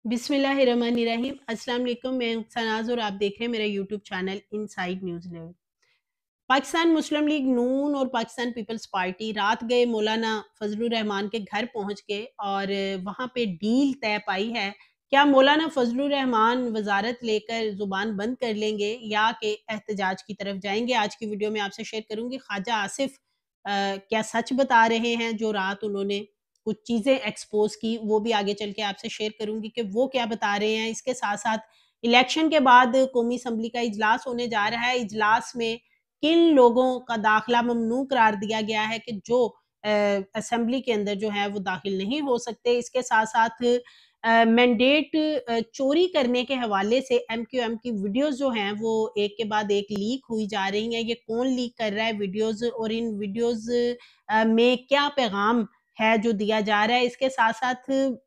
बिस्मिल्लाहिर्रहमानिर्रहीम। अस्सलाम वालेकुम। मैं अक्सा नाज और आप देख रहे हैं मेरा यूट्यूब चैनल इनसाइड न्यूज़ लेव। पाकिस्तान मुस्लिम लीग नून और पाकिस्तान पीपल्स पार्टी रात गए मौलाना फजलुर रहमान के घर पहुंच के और वहां पे डील तय पाई है। क्या मौलाना फजलुर रहमान वजारत लेकर जुबान बंद कर लेंगे या कि एहतजाज की तरफ जाएंगे? आज की वीडियो में आपसे शेयर करूंगी। ख्वाजा आसिफ क्या सच बता रहे हैं? जो रात उन्होंने कुछ चीजें एक्सपोज की वो भी आगे चल के आपसे शेयर करूंगी कि वो क्या बता रहे हैं। इसके साथ साथ इलेक्शन के बाद कौमी असम्बली का इजलास होने जा रहा है। इजलास में किन लोगों का दाखिला ममनू करार दिया गया है कि जो असेंबली के अंदर जो है वो दाखिल नहीं हो सकते। इसके साथ साथ मैंडेट चोरी करने के हवाले से एमक्यूएम की वीडियोस जो हैं वो एक के बाद एक लीक हुई जा रही हैं। ये कौन लीक कर रहा है वीडियोस और इन वीडियोस में क्या पैगाम है जो दिया जा रहा है? इसके साथ साथ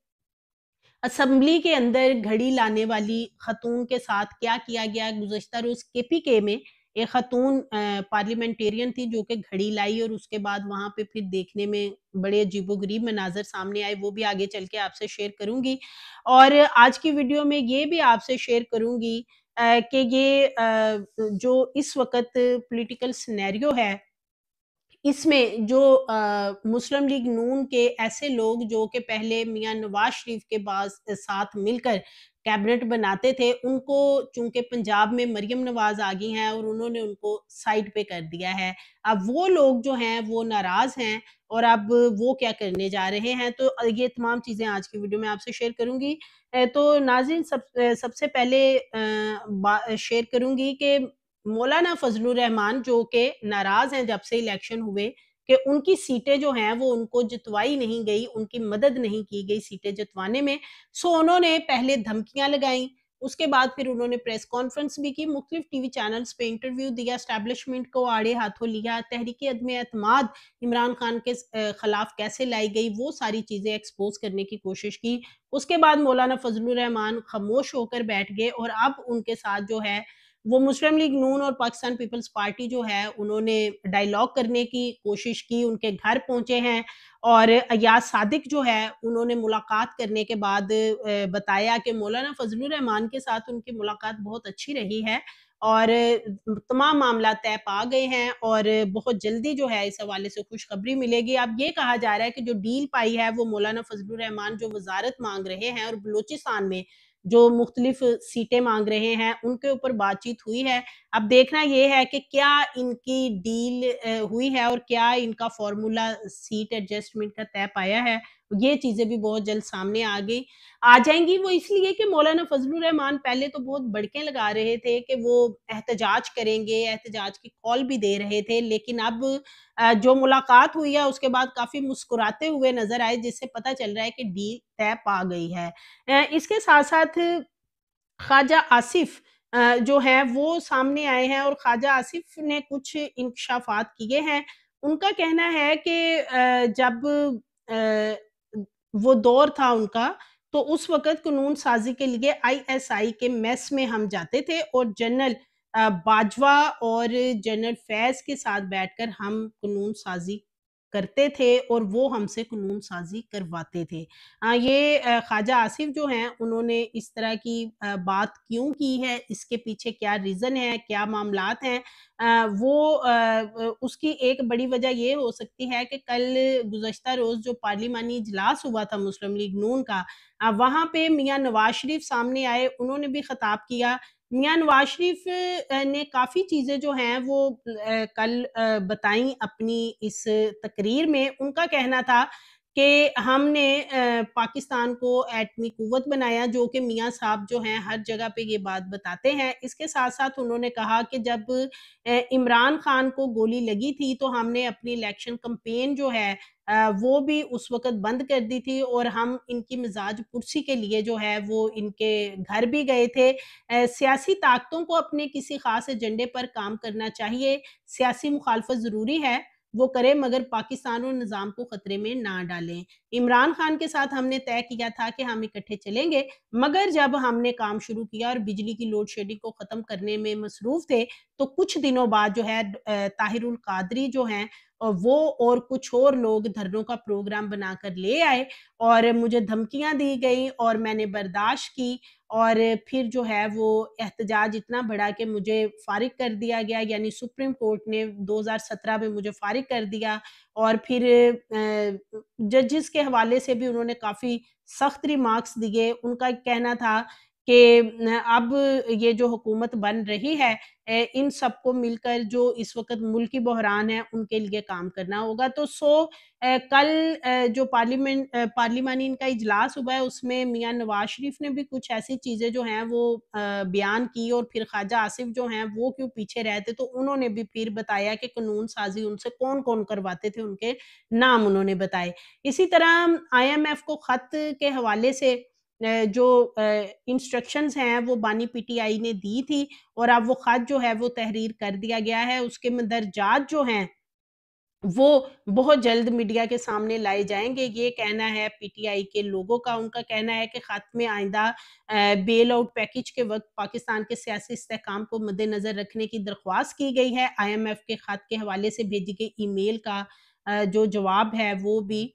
असेंबली के अंदर घड़ी लाने वाली खातून के साथ क्या किया गया? गुज़श्ता रोज़ केपीके में एक खातून पार्लियामेंटेरियन थी जो कि घड़ी लाई और उसके बाद वहाँ पे फिर देखने में बड़े अजीबो-गरीब मनाज़र सामने आए, वो भी आगे चल के आपसे शेयर करूँगी। और आज की वीडियो में ये भी आपसे शेयर करूँगी कि ये जो इस वक़्त पॉलिटिकल सिनेरियो है इसमें जो मुस्लिम लीग नून के ऐसे लोग जो कि पहले मियाँ नवाज शरीफ के साथ मिलकर कैबिनेट बनाते थे, उनको चूँकि पंजाब में मरियम नवाज़ आ गई हैं और उन्होंने उनको साइड पे कर दिया है। अब वो लोग जो हैं वो नाराज़ हैं और अब वो क्या करने जा रहे हैं, तो ये तमाम चीज़ें आज की वीडियो में आपसे शेयर करूँगी। तो नाज़रीन सबसे पहले बा शेयर करूँगी कि मौलाना फजलुर रहमान जो कि नाराज हैं जब से इलेक्शन हुए कि उनकी सीटें जो हैं वो उनको जितवाई नहीं गई, उनकी मदद नहीं की गई सीटें जितवाने में। सो उन्होंने पहले धमकियां लगाई, उसके बाद फिर उन्होंने प्रेस कॉन्फ्रेंस भी की, मुख्तलिफ टीवी चैनल्स पे इंटरव्यू दिया, एस्टैब्लिशमेंट को आड़े हाथों लिया, तहरीक अदम एतमाद इमरान खान के खिलाफ कैसे लाई गई वो सारी चीजें एक्सपोज करने की कोशिश की। उसके बाद मौलाना फजलुर रहमान खामोश होकर बैठ गए और अब उनके साथ जो है वो मुस्लिम लीग नून और पाकिस्तान पीपल्स पार्टी जो है उन्होंने डायलॉग करने की कोशिश की, उनके घर पहुंचे हैं और अयाज सादिक जो है उन्होंने मुलाकात करने के बाद बताया कि मौलाना फजलुर रहमान के साथ उनकी मुलाकात बहुत अच्छी रही है और तमाम मामला तय पा गए हैं और बहुत जल्दी जो है इस हवाले से खुशखबरी मिलेगी। अब ये कहा जा रहा है कि जो डील पाई है वो मौलाना फजलुर रहमान जो वजारत मांग रहे हैं और बलूचिस्तान में जो मुख्तलिफ सीटें मांग रहे हैं उनके ऊपर बातचीत हुई है। अब देखना ये है कि क्या इनकी डील हुई है और क्या इनका फ़ॉर्मूला सीट एडजस्टमेंट का तय पाया है। ये चीज़ें भी बहुत जल्द सामने आ जाएँगी। वो इसलिए कि मौलाना फज़लुर रहमान पहले तो बहुत बड़के लगा रहे थे कि वो एहतजाज करेंगे, एहतजाज की कॉल भी दे रहे थे। लेकिन अब जो मुलाकात हुई है उसके बाद काफ़ी मुस्कुराते हुए नज़र आए जिससे पता चल रहा है कि डील तय पा गई है। इसके साथ-साथ ख्वाजा आसिफ जो हैं वो सामने आए हैं और ख्वाजा आसिफ ने कुछ इंकशाफात किए हैं। उनका कहना है कि जब वो दौर था उनका, तो उस वक़्त कानून साज़ी के लिए आईएसआई के मेस में हम जाते थे और जनरल बाजवा और जनरल फैज़ के साथ बैठकर हम कानून साज़ी करते थे और वो हमसे कानून साज़ी करवाते थे। ये ख्वाजा आसिफ जो हैं उन्होंने इस तरह की बात क्यों की है, इसके पीछे क्या रीज़न है, क्या मामलात हैं? उसकी एक बड़ी वजह ये हो सकती है कि कल गुज़श्ता रोज़ जो पार्लिमानी इजलास हुआ था मुस्लिम लीग नून का, वहाँ पे मियाँ नवाज़ शरीफ सामने आए, उन्होंने भी खिताब किया। मियाँ नवाज़ शरीफ ने काफ़ी चीज़ें जो हैं वो कल बताई अपनी इस तकरीर में। उनका कहना था कि हमने पाकिस्तान को एटमी कुव्वत बनाया, जो कि मियाँ साहब जो हैं हर जगह पे ये बात बताते हैं। इसके साथ-साथ उन्होंने कहा कि जब इमरान खान को गोली लगी थी तो हमने अपनी इलेक्शन कैंपेन जो है वो भी उस वक़्त बंद कर दी थी और हम इनकी मिज़ाज पुरसी के लिए जो है वो इनके घर भी गए थे। सियासी ताकतों को अपने किसी ख़ास एजेंडे पर काम करना चाहिए, सियासी मुखालफत ज़रूरी है, वो करें मगर पाकिस्तान और निज़ाम को खतरे में ना डालें। इमरान खान के साथ हमने तय किया था कि हम इकट्ठे चलेंगे, मगर जब हमने काम शुरू किया और बिजली की लोड शेडिंग को ख़त्म करने में मसरूफ़ थे, تو کچھ دنوں بعد جو ہے طاہر القادری جو ہیں وہ اور کچھ اور لوگ دھرنوں کا پروگرام بنا کر لے آئے اور مجھے دھمکیاں دی گئیں اور میں نے برداشت کی اور پھر جو ہے وہ احتجاج اتنا بڑھا کہ مجھے فارغ کر دیا گیا، یعنی سپریم کورٹ نے 2017 میں مجھے فارغ کر دیا اور پھر ججز کے حوالے سے بھی انہوں نے کافی سخت ریمارکس دیے۔ ان کا کہنا تھا کہ اب یہ جو حکومت بن رہی ہے ان سب کو مل کر جو اس وقت ملکی بحران ہے ان کے لیے کام کرنا ہوگا۔ تو کل جو پارلیمانی ان کا اجلاس ہوا ہے اس میں میاں نواز شریف نے بھی کچھ ایسی چیزیں جو ہیں وہ بیان کی اور پھر خواجہ آصف جو ہیں وہ کیوں پیچھے رہتے، تو انہوں نے بھی پھر بتایا کہ قانون سازی ان سے کون کون کرواتے تھے، ان کے نام انہوں نے بتائے۔ اسی طرح آئی ایم ایف کو خط کے حوالے سے جو انسٹرکشنز ہیں وہ بانی پی ٹی آئی نے دی تھی اور اب وہ خط جو ہے وہ تحریر کر دیا گیا ہے، اس کے مندرجات جو ہیں وہ بہت جلد میڈیا کے سامنے لائے جائیں گے، یہ کہنا ہے پی ٹی آئی کے لوگوں کا۔ ان کا کہنا ہے کہ خط میں آئندہ بیل آؤٹ پیکج کے وقت پاکستان کے سیاسی استحکام کو مد نظر رکھنے کی درخواست کی گئی ہے۔ آئی ایم ایف کے خط کے حوالے سے بھیجی گئی ای میل کا جو جواب ہے وہ بھی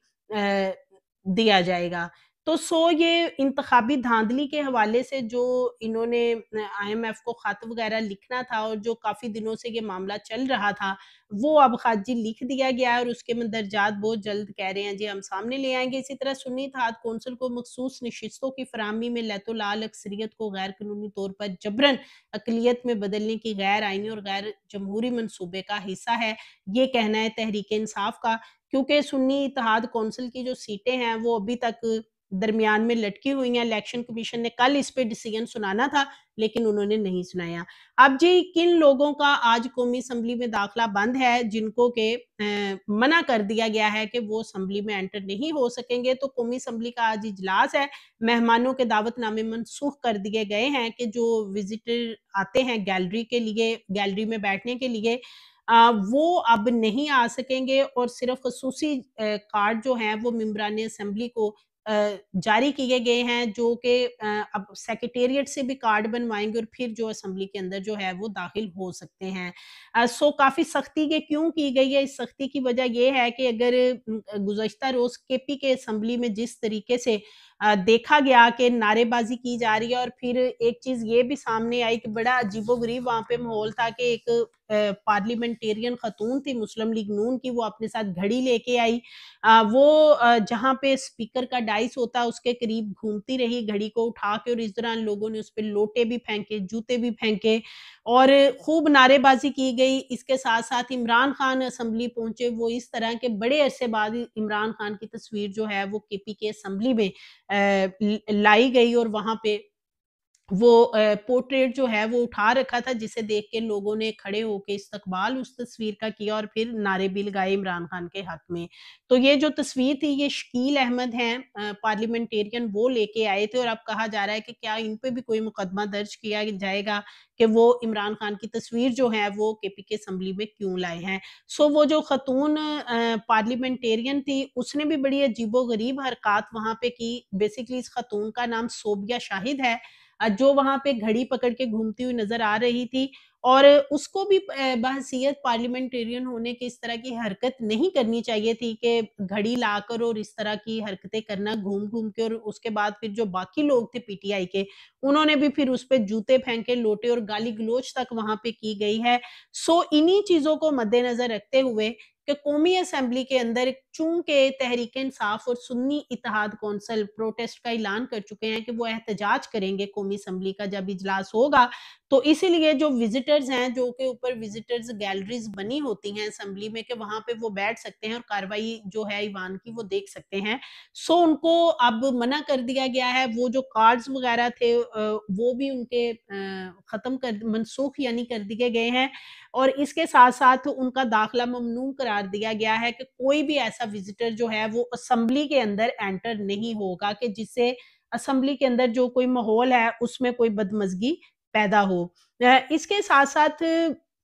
دیا جائے گا۔ تو یہ انتخابی دھاندلی کے حوالے سے جو انہوں نے آئی ایم ایف کو خط وغیرہ لکھنا تھا اور جو کافی دنوں سے یہ معاملہ چل رہا تھا وہ اب خط جی لکھ دیا گیا ہے اور اس کے مندرجات بہت جلد کہہ رہے ہیں جی ہم سامنے لے آئیں گے۔ اسی طرح سنی اتحاد کونسل کو مخصوص نشستوں کی فراہمی میں لیت و لال اکثریت کو غیر قانونی طور پر جبراً اقلیت میں بدلنے کی غیر آئینی اور غیر جمہوری منصوبے کا حصہ ہے، یہ کہنا ہے تحریک انصاف کا، کیونکہ سنی اتحاد کونسل کی جو سیٹیں ہیں وہ ابھی تک درمیان میں لٹکی ہوئی ہیں۔ الیکشن کمیشن نے کل اس پہ ڈیسیژن سنانا تھا لیکن انہوں نے نہیں سنایا۔ اب جی کن لوگوں کا آج قومی اسمبلی میں داخلہ بند ہے جن کو کہ منع کر دیا گیا ہے کہ وہ اسمبلی میں انٹر نہیں ہو سکیں گے، تو قومی اسمبلی کا آج اجلاس ہے، مہمانوں کے دعوت نامے منسوخ کر دیے گئے ہیں کہ جو وزٹر آتے ہیں گیلری کے لیے، گیلری میں بیٹھنے کے لیے وہ اب نہیں آ سکیں گے اور صرف خصوصی کارڈ جو ہیں وہ ممبران اسمبلی کو جاری کیے گئے ہیں جو کہ اب سیکریٹریٹ سے بھی کارڈ بنوائیں گے اور پھر جو اسمبلی کے اندر جو ہے وہ داخل ہو سکتے ہیں۔ کافی سختی یہ کیوں کی گئی ہے؟ اس سختی کی وجہ یہ ہے کہ اگر گزشتہ روز کے پی کے اسمبلی میں جس طریقے سے دیکھا گیا کہ نعرے بازی کی جا رہی ہے اور پھر ایک چیز یہ بھی سامنے آئی کہ بڑا عجیب و غریب وہاں پہ ماحول تھا کہ ایک پارلیمنٹیرین خاتون تھی مسلم لیگ نون کی، وہ اپنے ساتھ گھڑی لے کے آئی، وہ جہاں پہ اسپیکر کا ڈائس ہوتا ہے اس کے قریب گھومتی رہی گھڑی کو اٹھا کے اور اس دوران لوگوں نے اس پہ لوٹے بھی پھینکے، جوتے بھی پھینکے اور خوب نعرے بازی کی گئی۔ اس کے ساتھ ساتھ عمران خان اسمبلی پہنچے، وہ اس طرح کے بڑے عرصے بعد عمران خان کی تصویر جو ہے وہ کے پی کے اسمبلی میں لائی گئی اور وہاں پہ وہ پورٹریٹ جو ہے وہ اٹھا رکھا تھا جسے دیکھ کے لوگوں نے کھڑے ہو کے استقبال اس تصویر کا کیا اور پھر نعرے بھی لگائے عمران خان کے حق میں۔ تو یہ جو تصویر تھی یہ شکیل احمد ہیں پارلیمنٹیرین، وہ لے کے آئے تھے اور اب کہا جا رہا ہے کہ کیا ان پہ بھی کوئی مقدمہ درج کیا جائے گا کہ وہ عمران خان کی تصویر جو ہے وہ کے پی کے اسمبلی میں کیوں لائے ہیں۔ وہ جو خاتون پارلیمنٹیرین تھی اس نے بھی بڑی عجیب و غریب حرکات وہاں پہ کی۔ بیسیکلی اس خاتون کا نام صوبیہ شاہد ہے جو وہاں پہ گھڑی پکڑ کے گھومتی ہوئی نظر آ رہی تھی اور اس کو بھی بحیثیت پارلیمنٹیرین ہونے کی اس طرح کی حرکت نہیں کرنی چاہیے تھی کہ گھڑی لا کر اور اس طرح کی حرکتیں کرنا گھوم گھوم کے، اور اس کے بعد پھر جو باقی لوگ تھے پی ٹی آئی کے انہوں نے بھی پھر اس پہ جوتے پھینکے، لوٹے اور گالی گلوچ تک وہاں پہ کی گئی ہے۔ انہی چیزوں کو مد نظر رکھتے ہوئے کہ قومی اسمبلی کے اندر چونکہ تحریک انصاف اور سنی اتحاد کونسل پروٹیسٹ کا اعلان کر چکے ہیں کہ وہ احتجاج کریں گے قومی اسمبلی کا جب اجلاس ہوگا، تو اسی لیے جو وزٹرز ہیں جو کہ اوپر وزٹرز گیلریز بنی ہوتی ہیں اسمبلی میں کہ وہاں پہ وہ بیٹھ سکتے ہیں اور کاروائی جو ہے ایوان کی وہ دیکھ سکتے ہیں، ان کو اب منع کر دیا گیا ہے۔ وہ جو کارڈز وغیرہ تھے وہ بھی ان کے ختم کر منسوخ یعنی کر دیے گئے ہیں اور اس کے ساتھ ساتھ ان کا داخلہ ممنوع قرار دیا گیا ہے کہ کوئی بھی ایسا وزٹر جو ہے وہ اسمبلی کے اندر انٹر نہیں ہوگا کہ جس سے اسمبلی کے اندر جو کوئی ماحول ہے اس میں کوئی بدمزگی پیدا ہو۔ اس کے ساتھ ساتھ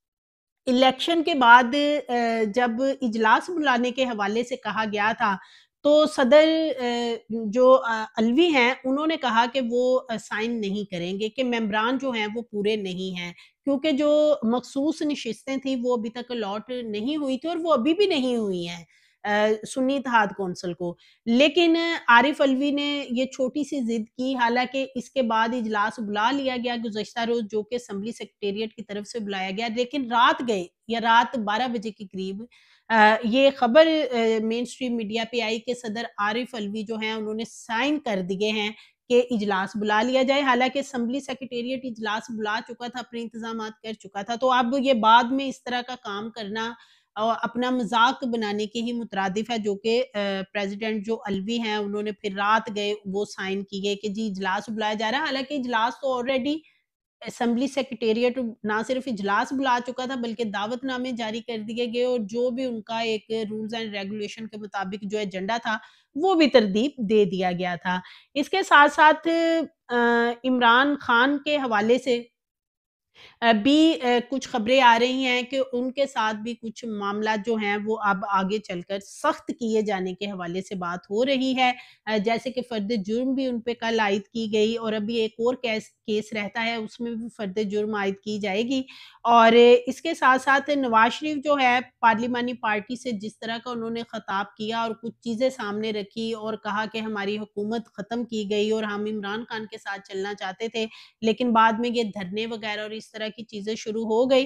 الیکشن کے بعد جب اجلاس بلانے کے حوالے سے کہا گیا تھا تو صدر جو الوی ہیں انہوں نے کہا کہ وہ سائن نہیں کریں گے، کہ ممبران جو ہیں وہ پورے نہیں ہیں، کیونکہ جو مخصوص نشستیں تھیں وہ ابھی تک الاٹ نہیں ہوئی تھی اور وہ ابھی بھی نہیں ہوئی ہیں سنی اتحاد کونسل کو۔ لیکن عارف الوی نے یہ چھوٹی سی ضد کی، حالانکہ اس کے بعد اجلاس بلا لیا گیا گزشتہ روز، جو کہ اسمبلی سیکریٹریٹ کی طرف سے بلایا گیا، لیکن رات گئے یا رات 12 بجے کے قریب یہ خبر مین اسٹریم میڈیا پہ آئی کہ صدر عارف الوی جو ہیں انہوں نے سائن کر دیے ہیں کہ اجلاس بلا لیا جائے، حالانکہ اسمبلی سیکریٹریٹ اجلاس بلا چکا تھا، اپنے انتظامات کر چکا تھا۔ تو اب یہ بعد میں اس طرح کا کام کرنا اپنا مذاق بنانے کے ہی مترادف ہے، جو کہ پریزیڈنٹ جو الوی ہیں انہوں نے پھر رات گئے وہ سائن کیے کہ جی اجلاس بلایا جا رہا ہے، حالانکہ اجلاس تو آلریڈی اسمبلی سیکریٹریٹ نہ صرف اجلاس بلا چکا تھا بلکہ دعوت نامے جاری کر دیے گئے، اور جو بھی ان کا ایک رولز اینڈ ریگولیشن کے مطابق جو ایجنڈا تھا وہ بھی ترتیب دے دیا گیا تھا۔ اس کے ساتھ ساتھ عمران خان کے حوالے سے بھی کچھ خبریں آ رہی ہیں کہ ان کے ساتھ بھی کچھ معاملات جو ہیں وہ اب آگے چل کر سخت کیے جانے کے حوالے سے بات ہو رہی ہے، جیسے کہ فرد جرم بھی ان پہ کل عائد کی گئی، اور ابھی ایک اور کیس رہتا ہے، اس میں بھی فرد جرم عائد کی جائے گی۔ اور اس کے ساتھ ساتھ نواز شریف جو ہے پارلیمانی پارٹی سے جس طرح کا انہوں نے خطاب کیا اور کچھ چیزیں سامنے رکھی اور کہا کہ ہماری حکومت ختم کی گئی اور ہم عمران خان کے ساتھ چلنا چاہتے تھے، لیکن بعد میں یہ دھرنے وغیرہ اور اس طرح کی چیزیں شروع ہو گئی۔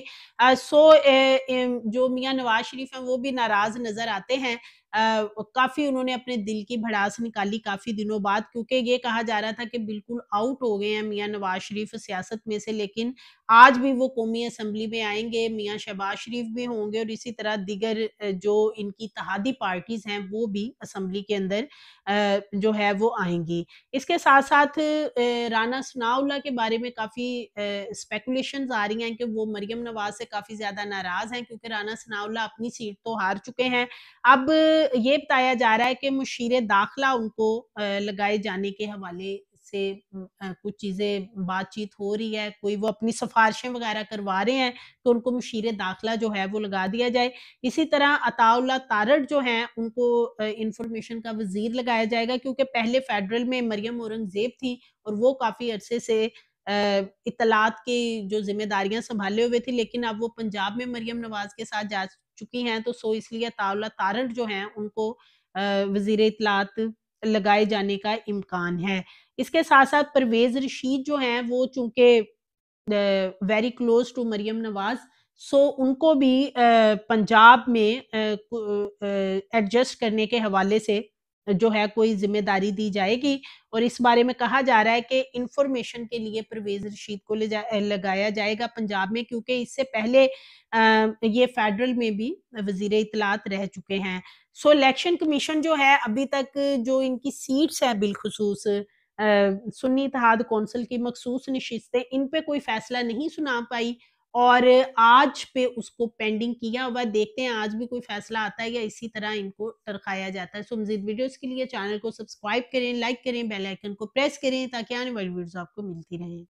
جو میاں نواز شریف ہیں وہ بھی ناراض نظر آتے ہیں، کافی انہوں نے اپنے دل کی بھڑاس نکالی کافی دنوں بعد، کیونکہ یہ کہا جا رہا تھا کہ بالکل آؤٹ ہو گئے ہیں میاں نواز شریف سیاست میں سے، لیکن آج بھی وہ قومی اسمبلی میں آئیں گے، میاں شہباز شریف بھی ہوں گے، اور اسی طرح دیگر جو ان کی اتحادی پارٹیز ہیں وہ بھی اسمبلی کے اندر جو ہے وہ آئیں گی۔ اس کے ساتھ ساتھ رانا ثناء اللہ کے بارے میں کافی اسپیکولیشنز آ رہی ہیں کہ وہ مریم نواز سے کافی زیادہ ناراض ہیں، کیونکہ رانا ثناء اللہ اپنی سیٹ تو ہار چکے ہیں۔ اب یہ بتایا جا رہا ہے کہ مشیر داخلہ ان کو لگائے جانے کے حوالے سے کچھ چیزیں بات چیت ہو رہی ہے، کوئی وہ اپنی سفارشیں وغیرہ کروا رہے ہیں تو ان کو مشیر داخلہ جو ہے وہ لگا دیا جائے۔ اسی طرح عطا اللہ تارڑ جو ہیں ان کو انفارمیشن کا وزیر لگایا جائے گا، کیونکہ پہلے فیڈرل میں مریم اورنگزیب تھی اور وہ کافی عرصے سے اطلاعات کی جو ذمہ داریاں سنبھالے ہوئے تھی، لیکن اب وہ پنجاب میں مریم نواز کے ساتھ جا چکی ہیں، تو اس لیے عطا اللہ تارڑ جو ہیں ان کو وزیر اطلاعات لگائے جانے کا امکان ہے۔ اس کے ساتھ ساتھ پرویز رشید جو ہیں وہ چونکہ very close to Maryam Nawaz, so ان کو بھی پنجاب میں ایڈجسٹ کرنے کے حوالے سے جو ہے کوئی ذمہ داری دی جائے گی، اور اس بارے میں کہا جا رہا ہے کہ انفارمیشن کے لیے پرویز رشید کو لگایا جائے گا پنجاب میں، کیونکہ اس سے پہلے یہ فیڈرل میں بھی وزیر اطلاعات رہ چکے ہیں۔ سو الیکشن کمیشن جو ہے ابھی تک جو ان کی سیٹس ہیں بالخصوص سنی اتحاد کونسل کی مخصوص نشستیں، ان پہ کوئی فیصلہ نہیں سنا پائی، اور آج پہ اس کو پینڈنگ کیا ہوا، دیکھتے ہیں آج بھی کوئی فیصلہ آتا ہے یا اسی طرح ان کو ٹرکایا جاتا ہے۔ سو مزید ویڈیوز کے لیے چینل کو سبسکرائب کریں، لائک کریں، بیل آئیکن کو پریس کریں تاکہ آنے والی ویڈیوز آپ کو ملتی رہیں۔